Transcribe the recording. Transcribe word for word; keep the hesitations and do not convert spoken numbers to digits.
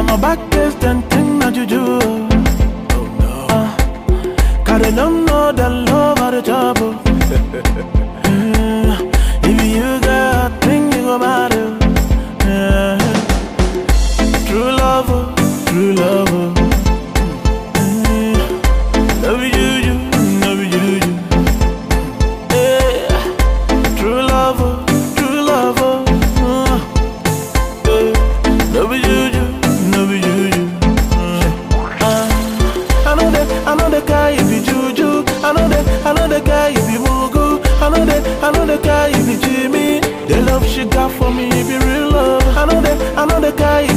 my back is tempting na juju. Oh no. Uh, Cause they don't know the love of the trouble. uh, if you got a thing, you go mad. Uh, true love, oh, true love. Oh. Love you, you, love you, you. Yeah. True love, true love. Uh, yeah. Love you, you, love you, you. Uh, I know that, I know the guy you be juju. I know that, I know the guy you be mugu. I know that, I know the guy you be Jimmy. The love she got for me be real love. I know that, I know the guy.